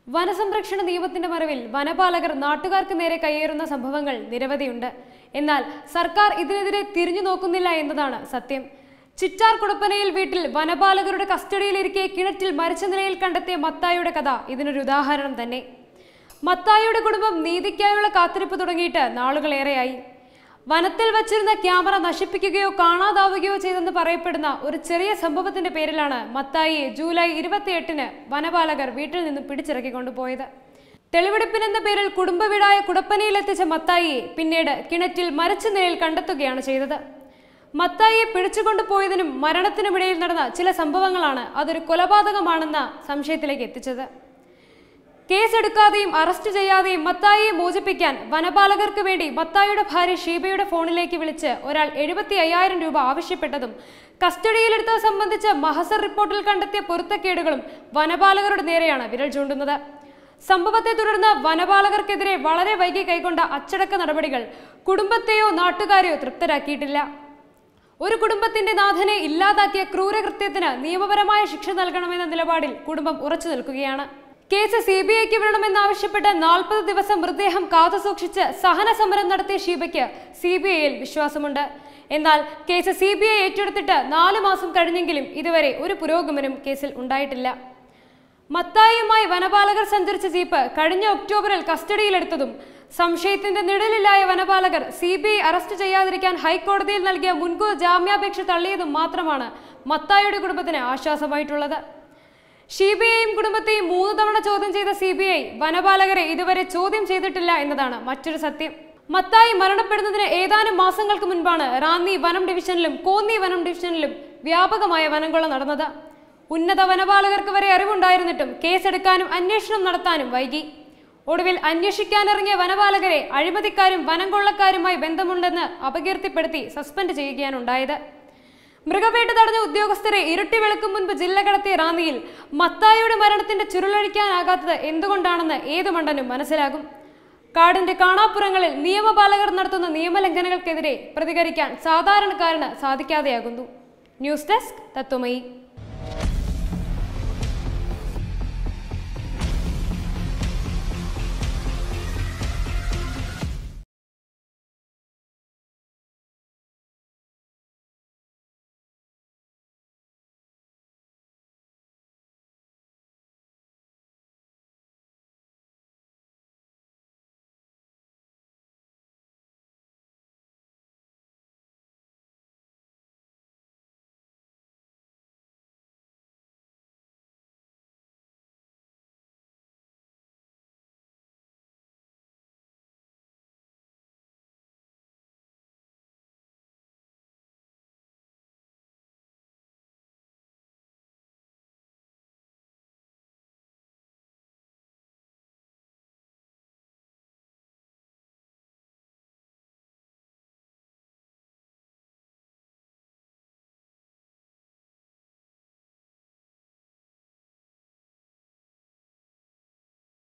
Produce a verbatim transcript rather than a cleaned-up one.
വനസംരക്ഷണ നിയമത്തിന്റെ മറവിൽ വനപാലകർ നാട്ടുകാർക്ക് നേരെ കയ്യേറുന്ന സംഭവങ്ങൾ നിരവധിയുണ്ട്. എന്നാൽ സർക്കാർ ഇതിനെതിരെ തിരിഞ്ഞു നോക്കുന്നില്ല എന്നതാണ് സത്യം. ചിറ്റാർ കുടപ്പനയിൽ വീട്ടിൽ വനപാലകരുടെ കസ്റ്റഡിയിലിരിക്കെ കിണറ്റിൽ മരിച്ച നിലയിൽ കണ്ടെത്തിയ മത്തായിയുടെ കഥ ഇതിനൊരു ഉദാഹരണം തന്നെ. മത്തായിയുടെ കുടുംബം നീതിക്കായുള്ള കാത്തിരിപ്പ് തുടങ്ങിയിട്ട് നാളുകളേറെയായി. വനത്തിൽ വച്ചിരുന്ന ക്യാമറ നശിപ്പിക്കുകയോ കാണാതാവുകയോ ചെയ്തെന്ന് പറയപ്പെടുന്ന ഒരു ചെറിയ സംഭവത്തിന്റെ പേരിലാണ് മത്തായിയെ ജൂലൈ ഇരുപത്തിയെട്ടിന് വനപാലകർ വീട്ടിൽ നിന്നും പിടിച്ചിറക്കിക്കൊണ്ടുപോയത്. തെളിവെടുപ്പിനെന്ന പേരിൽ കുടുംബ വീടായ കുടപ്പനയിലെത്തിച്ച മത്തായിയെ പിന്നീട് കിണറ്റിൽ മരിച്ച നിലയിൽ കണ്ടെത്തുകയാണ് ചെയ്തത്. മത്തായിയെ പിടിച്ചുകൊണ്ടുപോയതിനും മരണത്തിനുമിടയിൽ നടന്ന ചില സംഭവങ്ങളാണ് അതൊരു കൊലപാതകമാണെന്ന സംശയത്തിലേക്ക് എത്തിച്ചത്. കേസെടുക്കാതെയും അറസ്റ്റ് ചെയ്യാതെയും മത്തായിയെ മോചിപ്പിക്കാൻ വനപാലകർക്ക് വേണ്ടി മത്തായിയുടെ ഭാര്യ ഷീബയുടെ ഫോണിലേക്ക് വിളിച്ച് ഒരാൾ എഴുപത്തി അയ്യായിരം രൂപ ആവശ്യപ്പെട്ടതും കസ്റ്റഡിയിലെടുത്തത് സംബന്ധിച്ച് മഹസർ റിപ്പോർട്ടിൽ കണ്ടെത്തിയ പൊരുത്തക്കേടുകളും വനപാലകരുടെ നേരെയാണ് വിരൽ ചൂണ്ടുന്നത്. സംഭവത്തെ തുടർന്ന് വനപാലകർക്കെതിരെ വളരെ വൈകി കൈക്കൊണ്ട അച്ചടക്ക നടപടികൾ കുടുംബത്തെയോ നാട്ടുകാരെയോ തൃപ്തരാക്കിയിട്ടില്ല. ഒരു കുടുംബത്തിന്റെ നാഥനെ ഇല്ലാതാക്കിയ ക്രൂരകൃത്യത്തിന് നിയമപരമായ ശിക്ഷ നൽകണമെന്ന നിലപാടിൽ കുടുംബം ഉറച്ചു നിൽക്കുകയാണ്. കേസ് സി ബി ഐക്ക് വിടണമെന്നാവശ്യപ്പെട്ട് നാൽപ്പത് ദിവസം മൃതദേഹം കാത്തുസൂക്ഷിച്ച് സഹന സമരം നടത്തിയ ഷീബയ്ക്ക് സി ബി ഐയിൽ വിശ്വാസമുണ്ട്. എന്നാൽ കേസ് സി ബി ഐ ഏറ്റെടുത്തിട്ട് നാല് മാസം കഴിഞ്ഞെങ്കിലും ഇതുവരെ ഒരു പുരോഗമനം കേസിൽ ഉണ്ടായിട്ടില്ല. മത്തായിയുമായി വനപാലകർ സഞ്ചരിച്ച ജീപ്പ് കഴിഞ്ഞ ഒക്ടോബറിൽ കസ്റ്റഡിയിലെടുത്തതും സംശയത്തിന്റെ നിഴലിലായ വനപാലകർ സി ബി ഐ അറസ്റ്റ് ചെയ്യാതിരിക്കാൻ ഹൈക്കോടതിയിൽ നൽകിയ മുൻകൂർ ജാമ്യാപേക്ഷ തള്ളിയതും മാത്രമാണ് മത്തായിയുടെ കുടുംബത്തിന് ആശ്വാസമായിട്ടുള്ളത്. ഷീബയെയും കുടുംബത്തെയും മൂന്ന് തവണ ചോദ്യം ചെയ്ത സി ബി ഐ വനപാലകരെ ഇതുവരെ ചോദ്യം ചെയ്തിട്ടില്ല എന്നതാണ് മറ്റൊരു സത്യം. മത്തായി മരണപ്പെടുന്നതിന് ഏതാനും മാസങ്ങൾക്ക് മുൻപാണ് റാന്നി വനം ഡിവിഷനിലും കോന്നി വനം ഡിവിഷനിലും വ്യാപകമായ വനംകൊള്ള നടന്നത്. ഉന്നത വനപാലകർക്ക് വരെ അറിവുണ്ടായിരുന്നിട്ടും കേസെടുക്കാനും അന്വേഷണം നടത്താനും വൈകി. ഒടുവിൽ അന്വേഷിക്കാനിറങ്ങിയ വനപാലകരെ അഴിമതിക്കാരും വനം കൊള്ളക്കാരുമായി ബന്ധമുണ്ടെന്ന് അപകീർത്തിപ്പെടുത്തി സസ്പെൻഡ് ചെയ്യുകയാണ് ഉണ്ടായത്. മൃഗവേട്ട തടഞ്ഞ ഉദ്യോഗസ്ഥരെ ഇരുട്ടി വെളുക്കും മുൻപ് ജില്ല കടത്തിയ റാന്നിയിൽ മത്തായിയുടെ മരണത്തിന്റെ ചുരുളഴിക്കാനാകാത്തത് എന്തുകൊണ്ടാണെന്ന് ഏതു മണ്ടനും മനസ്സിലാകും. കാടിന്റെ കാണാപ്പുറങ്ങളിൽ നിയമപാലകർ നടത്തുന്ന നിയമലംഘനങ്ങൾക്കെതിരെ പ്രതികരിക്കാൻ സാധാരണക്കാരന് സാധിക്കാതെയാകുന്നു. News desk Tatwamayi.